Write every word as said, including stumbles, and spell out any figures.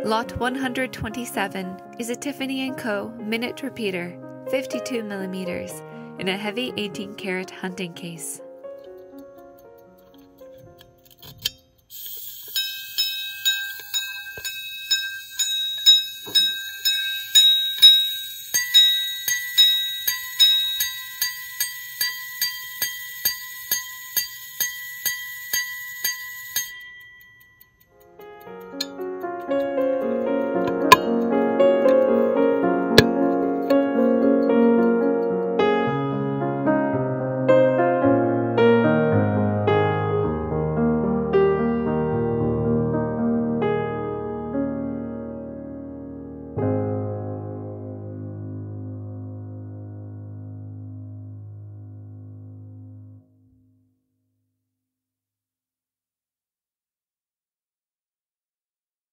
Lot one hundred twenty-seven is a Tiffany Co minute repeater, fifty-two millimeters, in a heavy eighteen karat hunting case.